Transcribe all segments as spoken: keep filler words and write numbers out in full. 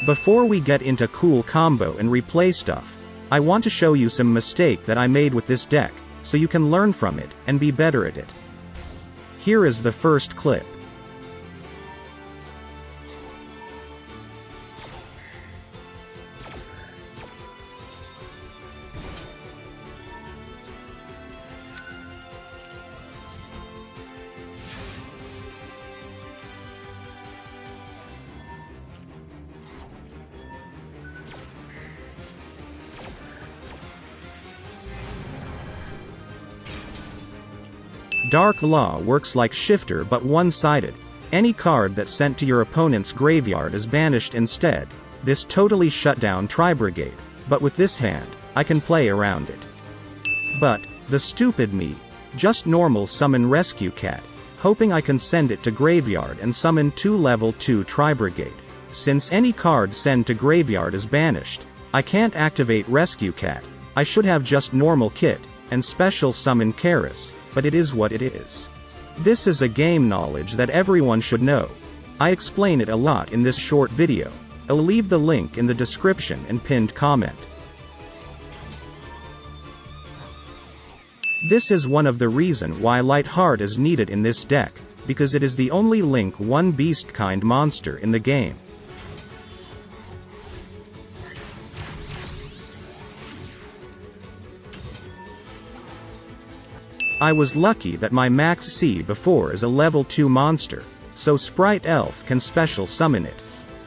Before we get into cool combo and replay stuff, I want to show you some mistake that I made with this deck, so you can learn from it, and be better at it. Here is the first clip. Dark Law works like Shifter but one-sided. Any card that's sent to your opponent's graveyard is banished instead. This totally shut down Tri-Brigade, but with this hand, I can play around it. But, the stupid me, just normal summon Rescue Cat, hoping I can send it to graveyard and summon two level two Tri-Brigade. Since any card sent to graveyard is banished, I can't activate Rescue Cat. I should have just normal Kit, and special summon Karis, but it is what it is. This is a game knowledge that everyone should know. I explain it a lot in this short video. I'll leave the link in the description and pinned comment. This is one of the reason why Lightheart is needed in this deck, because it is the only Link one beast kind monster in the game. I was lucky that my Max C before is a level two monster, so Sprite Elf can special summon it.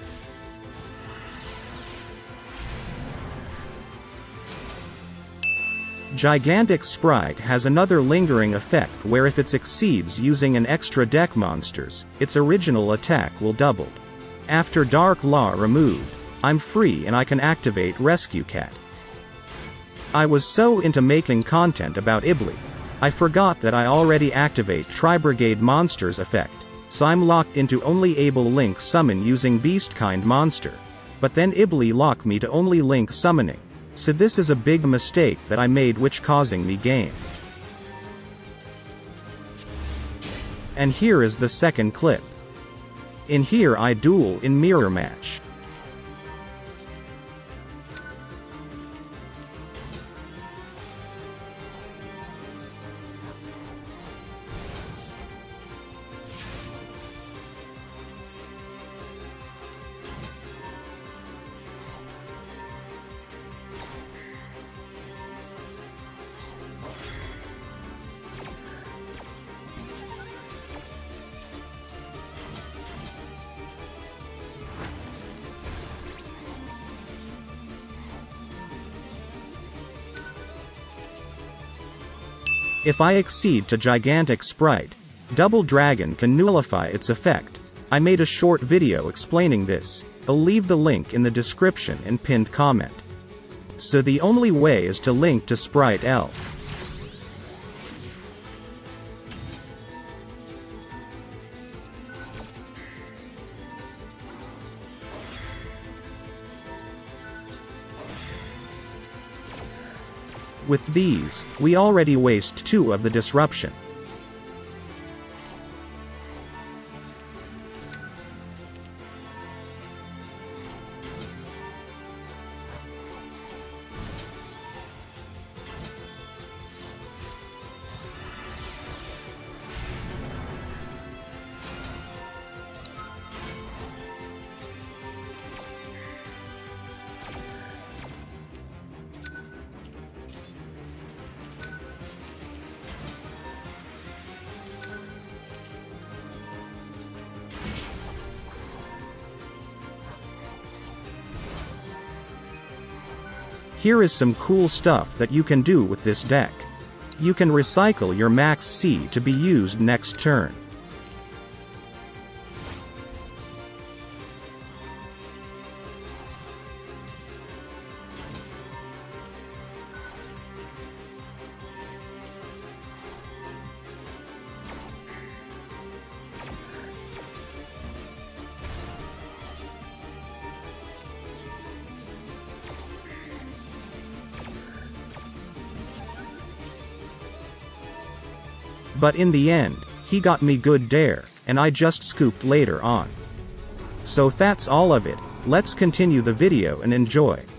Gigantic Sprite has another lingering effect where if it exceeds using an extra deck monsters, its original attack will double. After Dark Law removed, I'm free and I can activate Rescue Cat. I was so into making content about Ibly, I forgot that I already activate Tri-Brigade monsters effect, so I'm locked into only able Link summon using beast kind monster. But then Ibly locked me to only Link summoning, so this is a big mistake that I made which causing me game. And here is the second clip. In here I duel in mirror match. If I exceed to Gigantic Sprite, Double Dragon can nullify its effect. I made a short video explaining this. I'll leave the link in the description and pinned comment. So the only way is to link to Sprite Elf. With these, we already waste two of the disruption. Here is some cool stuff that you can do with this deck. You can recycle your Max C to be used next turn. But in the end, he got me good dare, and I just scooped later on. So that's all of it. Let's continue the video and enjoy.